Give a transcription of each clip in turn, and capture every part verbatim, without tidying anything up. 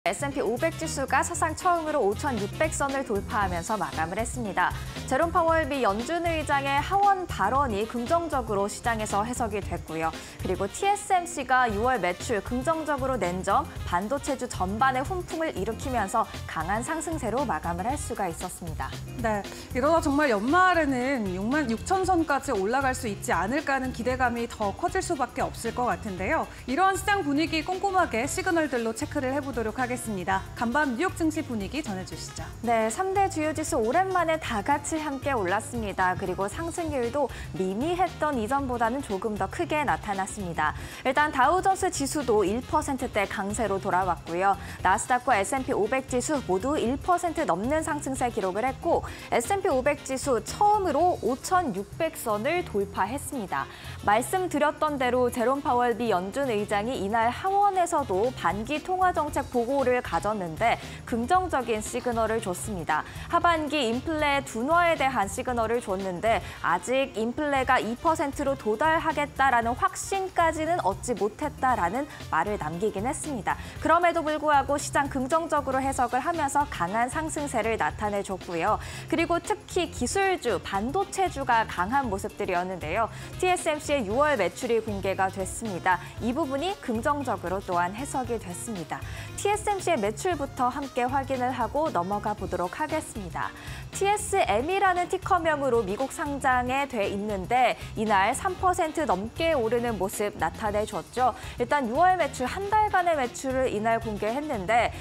에스 앤 피 오백 지수가 사상 처음으로 오천육백 선을 돌파하면서 마감을 했습니다. 제롬 파월 미 연준 의장의 하원 발언이 긍정적으로 시장에서 해석이 됐고요. 그리고 티 에스 엠 씨가 유월 매출 긍정적으로 낸 점 반도체주 전반에 훈풍을 일으키면서 강한 상승세로 마감을 할 수가 있었습니다. 네, 이러다 정말 연말에는 육만 육천 선까지 올라갈 수 있지 않을까 하는 기대감이 더 커질 수밖에 없을 것 같은데요. 이러한 시장 분위기 꼼꼼하게 시그널들로 체크를 해보도록 하겠습니다. 하겠습니다. 간밤 뉴욕 증시 분위기 전해주시죠. 네, 삼 대 주요 지수 오랜만에 다 같이 함께 올랐습니다. 그리고 상승률도 미미했던 이전보다는 조금 더 크게 나타났습니다. 일단 다우존스 지수도 일 퍼센트대 강세로 돌아왔고요. 나스닥과 에스 앤 피 오백 지수 모두 일 퍼센트 넘는 상승세 기록을 했고 에스 앤 피 오백 지수 처음으로 오천육백 선을 돌파했습니다. 말씀드렸던 대로 제롬 파월 미 연준 의장이 이날 하원에서도 반기 통화정책 보고 를 가졌는데 긍정적인 시그널을 줬습니다. 하반기 인플레 둔화에 대한 시그널을 줬는데 아직 인플레가 이 퍼센트로 도달하겠다라는 확신까지는 얻지 못했다라는 말을 남기긴 했습니다. 그럼에도 불구하고 시장 긍정적으로 해석을 하면서 강한 상승세를 나타내줬고요. 그리고 특히 기술주, 반도체주가 강한 모습들이었는데요. 티 에스 엠 씨의 유월 매출이 공개가 됐습니다. 이 부분이 긍정적으로 또한 해석이 됐습니다. 티 에스 엠 씨의 매출부터 함께 확인을 하고 넘어가 보도록 하겠습니다. 티 에스 엠이라는 티커명으로 미국 상장에 돼 있는데 이날 삼 퍼센트 넘게 오르는 모습 나타내줬죠. 일단 유월 매출 한 달간의 매출을 이날 공개했는데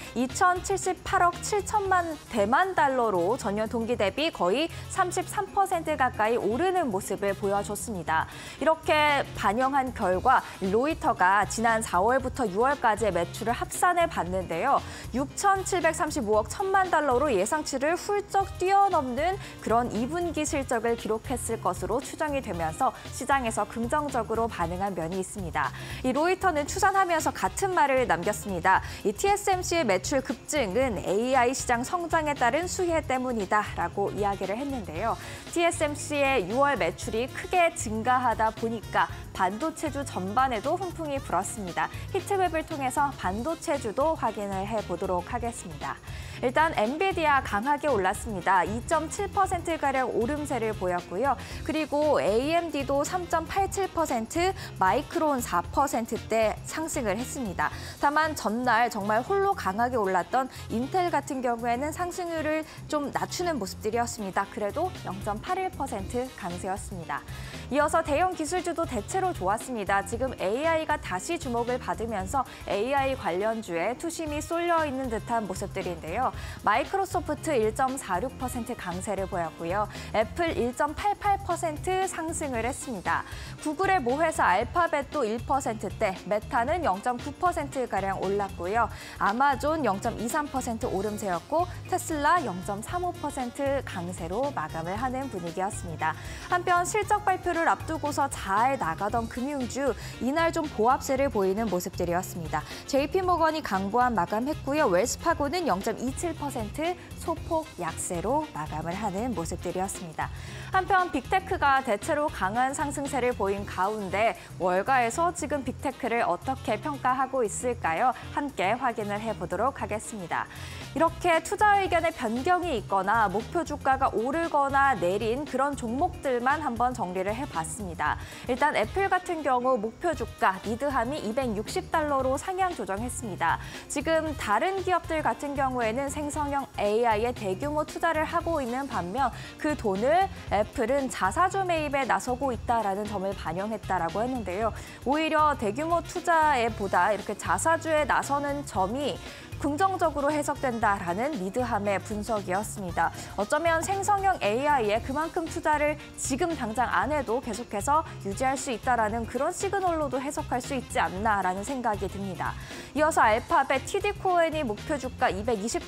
이천칠십팔억 칠천만 대만 달러로 전년 동기 대비 거의 삼십삼 퍼센트 가까이 오르는 모습을 보여줬습니다. 이렇게 반영한 결과 로이터가 지난 사월부터 유월까지의 매출을 합산해 봤는데요. 육천칠백삼십오억 천만 달러로 예상치를 훌쩍 뛰어넘는 그런 이 분기 실적을 기록했을 것으로 추정이 되면서 시장에서 긍정적으로 반응한 면이 있습니다. 이 로이터는 추산하면서 같은 말을 남겼습니다. 이 티 에스 엠 씨의 매출 급증은 에이 아이 시장 성장에 따른 수혜 때문이다라고 이야기를 했는데요. 티 에스 엠 씨의 유월 매출이 크게 증가하다 보니까 반도체주 전반에도 훈풍이 불었습니다. 히트맵을 통해서 반도체주도 확인을 해보도록 하겠습니다. 일단 엔비디아 강하게 올랐습니다. 이 점 칠 퍼센트가량 오름세를 보였고요. 그리고 에이 엠 디도 삼 점 팔칠 퍼센트, 마이크론 사 퍼센트대 상승을 했습니다. 다만 전날 정말 홀로 강하게 올랐던 인텔 같은 경우에는 상승률을 좀 낮추는 모습들이었습니다. 그래도 영 점 팔일 퍼센트 강세였습니다. 이어서 대형 기술주도 대체로 좋았습니다. 지금 에이 아이가 다시 주목을 받으면서 에이 아이 관련주에 투심이 쏠려 있는 듯한 모습들인데요. 마이크로소프트 일 점 사육 퍼센트 강세를 보였고요. 애플 일 점 팔팔 퍼센트 상승을 했습니다. 구글의 모회사 알파벳도 일 퍼센트대, 메타는 영 점 구 퍼센트가량 올랐고요. 아마존 영 점 이삼 퍼센트 오름세였고 테슬라 영 점 삼오 퍼센트 강세로 마감을 하는 분위기였습니다. 한편 실적 발표를 앞두고서 잘 나가던 금융주, 이날 좀 보합세를 보이는 모습들이었습니다. 제이 피 모건이 강보합 마감했고요. 웰스파고는 영 점 이칠 퍼센트 소폭 약세로 마감을 하는 모습들이었습니다. 한편 빅테크가 대체로 강한 상승세를 보인 가운데 월가에서 지금 빅테크를 어떻게 평가하고 있을까요? 함께 확인을 해보도록 하겠습니다. 이렇게 투자 의견에 변경이 있거나 목표 주가가 오르거나 내린 그런 종목들만 한번 정리를 해봤습니다. 일단 애플 같은 경우 목표 주가 미드함이 이백육십 달러로 상향 조정했습니다. 지금 다른 기업들 같은 경우에는 생성형 에이 아이에 대규모 투자를 하고 있는 반면 그 돈을 애플은 자사주 매입에 나서고 있다라는 점을 반영했다라고 했는데요. 오히려 대규모 투자에 보다 이렇게 자사주에 나서는 점이 긍정적으로 해석된다라는 미드함의 분석이었습니다. 어쩌면 생성형 에이 아이에 그만큼 투자를 지금 당장 안 해도 계속해서 유지할 수 있다라는 그런 시그널로도 해석할 수 있지 않나라는 생각이 듭니다. 이어서 알파벳, 티디 코엔이 목표 주가 이백이십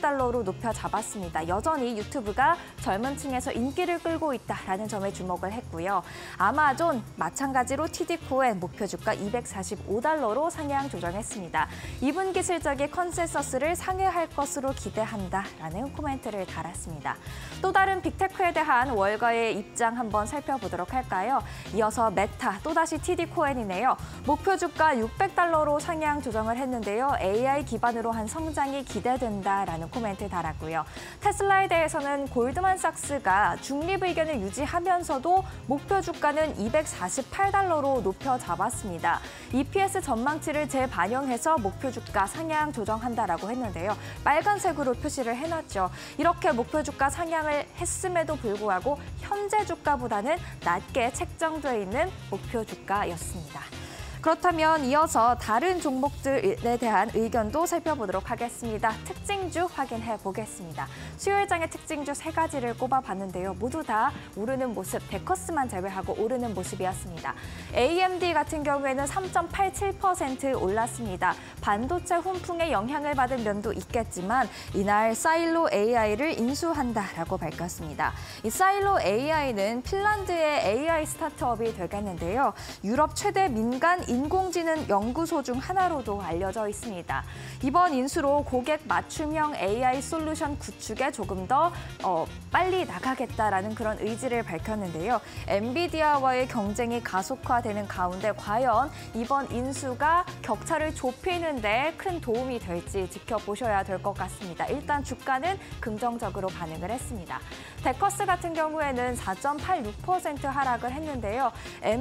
달러로 높여 잡았습니다. 여전히 유튜브가 젊은 층에서 인기를 끌고 있다라는 점에 주목을 했고요. 아마존 마찬가지로 티디코엔 목표 주가 이백사십오 달러로 상향 조정했습니다. 이 분기 실적이 컨센서스를 상회할 것으로 기대한다라는 코멘트를 달았습니다. 또 다른 빅테크에 대한 월가의 입장 한번 살펴보도록 할까요? 이어서 메타, 또다시 티디코엔이네요. 목표 주가 육백 달러로 상향 조정을 했는데요. 에이아이 기반으로 한 성장이 기대된다라는 코멘트 달았고요. 테슬라에 대해서는 골드만삭스가 중립 의견을 유지하면서도 목표 주가는 이백사십팔 달러로 높여 잡았습니다. 이피에스 전망치를 재반영해서 목표 주가 상향 조정한다라고 했는데요. 빨간색으로 표시를 해놨죠. 이렇게 목표 주가 상향을 했음에도 불구하고 현재 주가보다는 낮게 책정돼 있는 목표 주가였습니다. 그렇다면 이어서 다른 종목들에 대한 의견도 살펴보도록 하겠습니다. 특징주 확인해 보겠습니다. 수요일장의 특징주 세 가지를 꼽아봤는데요. 모두 다 오르는 모습, 데커스만 제외하고 오르는 모습이었습니다. 에이엠디 같은 경우에는 삼 점 팔칠 퍼센트 올랐습니다. 반도체 훈풍에 영향을 받은 면도 있겠지만 이날 사일로 에이아이를 인수한다라고 밝혔습니다. 이 사일로 에이아이는 핀란드의 에이아이 스타트업이 되겠는데요. 유럽 최대 민간 인공지능 연구소 중 하나로도 알려져 있습니다. 이번 인수로 고객 맞춤형 에이아이 솔루션 구축에 조금 더 어, 빨리 나가겠다라는 그런 의지를 밝혔는데요. 엔비디아와의 경쟁이 가속화되는 가운데 과연 이번 인수가 격차를 좁히는 데 큰 도움이 될지 지켜보셔야 될 것 같습니다. 일단 주가는 긍정적으로 반응을 했습니다. 데커스 같은 경우에는 사 점 팔육 퍼센트 하락을 했는데요.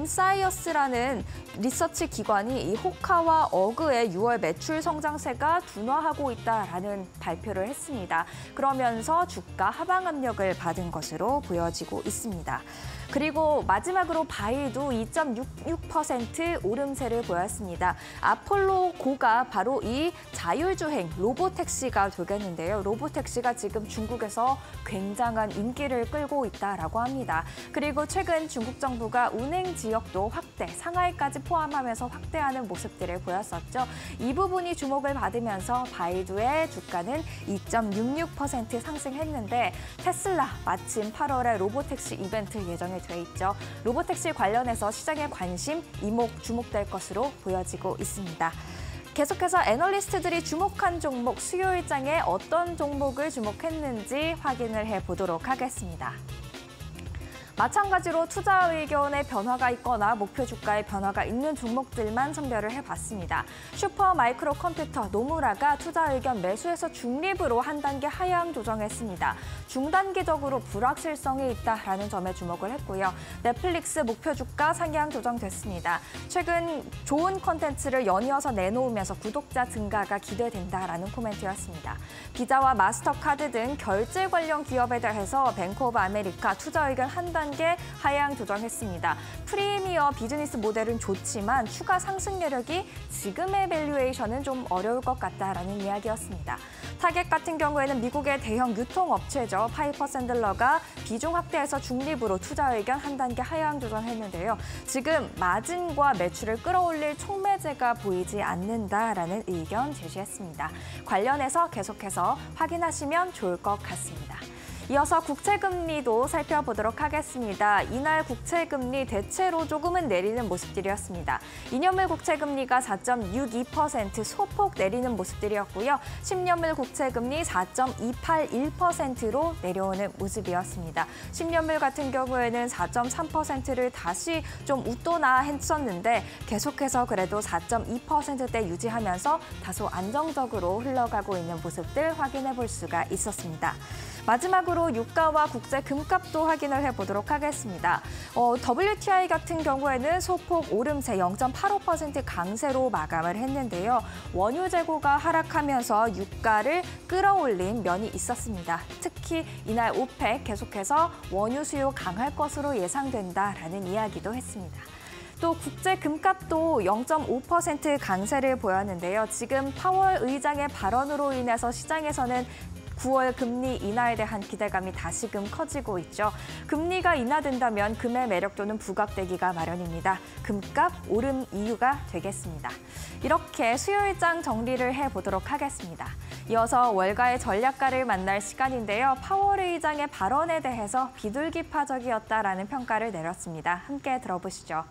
엠사이어스라는 리서치 기관이 이 호카와 어그의 유월 매출 성장세가 둔화하고 있다라는 발표를 했습니다. 그러면서 주가 하방 압력을 받은 것으로 보여지고 있습니다. 그리고 마지막으로 바이두 이 점 육육 퍼센트 오름세를 보였습니다. 아폴로 고가 바로 이 자율주행 로보택시가 되겠는데요. 로보택시가 지금 중국에서 굉장한 인기를 끌고 있다라고 합니다. 그리고 최근 중국 정부가 운행 지역도 확대, 상하이까지 포함하면서 확대하는 모습들을 보였었죠. 이 부분이 주목을 받으면서 바이두의 주가는 이 점 육육 퍼센트 상승했는데 테슬라 마침 팔월에 로보택시 이벤트 예정이 돼 있죠. 로보택시 관련해서 시장의 관심, 이목, 주목될 것으로 보여지고 있습니다. 계속해서 애널리스트들이 주목한 종목, 수요일장에 어떤 종목을 주목했는지 확인을 해보도록 하겠습니다. 마찬가지로 투자 의견에 변화가 있거나 목표 주가에 변화가 있는 종목들만 선별을 해봤습니다. 슈퍼 마이크로 컴퓨터 노무라가 투자 의견 매수에서 중립으로 한 단계 하향 조정했습니다. 중단기적으로 불확실성이 있다라는 점에 주목을 했고요. 넷플릭스 목표 주가 상향 조정됐습니다. 최근 좋은 콘텐츠를 연이어서 내놓으면서 구독자 증가가 기대된다라는 코멘트였습니다. 비자와 마스터카드 등 결제 관련 기업에 대해서 뱅크 오브 아메리카 투자 의견 한 단계 하향 조정했습니다. 프리미어 비즈니스 모델은 좋지만 추가 상승 여력이 지금의 밸류에이션은 좀 어려울 것 같다라는 이야기였습니다. 타겟 같은 경우에는 미국의 대형 유통업체죠. 파이퍼 샌들러가 비중 확대해서 중립으로 투자 의견 한 단계 하향 조정했는데요. 지금 마진과 매출을 끌어올릴 촉매제가 보이지 않는다라는 의견 제시했습니다. 관련해서 계속해서 확인하시면 좋을 것 같습니다. 이어서 국채금리도 살펴보도록 하겠습니다. 이날 국채금리 대체로 조금은 내리는 모습들이었습니다. 이 년물 국채금리가 사 점 육이 퍼센트 소폭 내리는 모습들이었고요. 십 년물 국채금리 사 점 이팔일 퍼센트로 내려오는 모습이었습니다. 십 년물 같은 경우에는 사 점 삼 퍼센트를 다시 좀 웃도나 했었는데 계속해서 그래도 사 점 이 퍼센트대 유지하면서 다소 안정적으로 흘러가고 있는 모습들 확인해 볼 수가 있었습니다. 마지막으로 유가와 국제 금값도 확인을 해보도록 하겠습니다. 어, 더블유티아이 같은 경우에는 소폭 오름세 영 점 팔오 퍼센트 강세로 마감을 했는데요. 원유 재고가 하락하면서 유가를 끌어올린 면이 있었습니다. 특히 이날 오펙 계속해서 원유 수요 강할 것으로 예상된다라는 이야기도 했습니다. 또 국제 금값도 영 점 오 퍼센트 강세를 보였는데요. 지금 파월 의장의 발언으로 인해서 시장에서는 구월 금리 인하에 대한 기대감이 다시금 커지고 있죠. 금리가 인하된다면 금의 매력도는 부각되기가 마련입니다. 금값 오름 이유가 되겠습니다. 이렇게 수요일장 정리를 해보도록 하겠습니다. 이어서 월가의 전략가를 만날 시간인데요. 파월 의장의 발언에 대해서 비둘기파적이었다라는 평가를 내렸습니다. 함께 들어보시죠.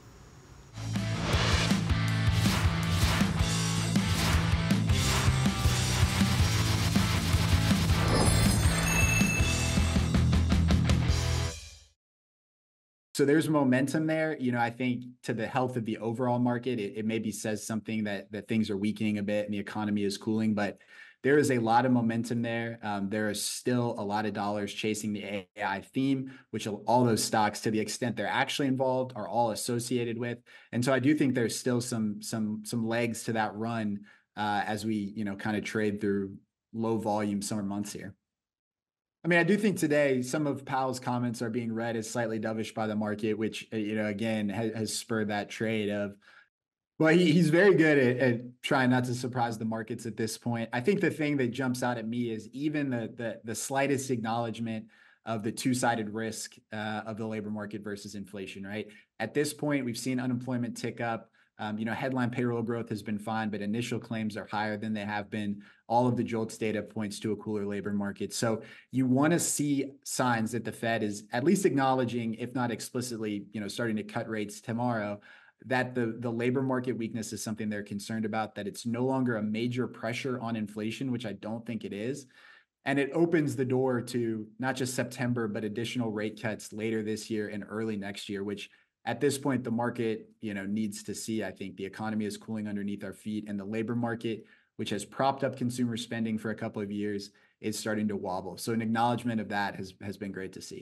So there's momentum there. You know, I think to the health of the overall market, it, it maybe says something that that things are weakening a bit and the economy is cooling, but there is a lot of momentum there. Um, there is still a lot of dollars chasing the A I theme, which all those stocks, to the extent they're actually involved, are all associated with. And so I do think there's still some some some legs to that run uh, as we you know kind of trade through low volume summer months here. I mean, I do think today some of Powell's comments are being read as slightly dovish by the market, which, you know, again, has, has spurred that trade of, well, he, he's very good at, at trying not to surprise the markets at this point. I think the thing that jumps out at me is even the the, the slightest acknowledgement of the two-sided risk uh, of the labor market versus inflation, right? At this point, we've seen unemployment tick up. Um, you know, headline payroll growth has been fine, but initial claims are higher than they have been. All of the JOLTS data points to a cooler labor market. So you want to see signs that the Fed is at least acknowledging, if not explicitly, you know, starting to cut rates tomorrow, that the, the labor market weakness is something they're concerned about, that it's no longer a major pressure on inflation, which I don't think it is. And it opens the door to not just September, but additional rate cuts later this year and early next year, which at this point, the market, you know, needs to see. I think the economy is cooling underneath our feet, and the labor market, which has propped up consumer spending for a couple of years, is starting to wobble. So an acknowledgement of that has, has been great to see.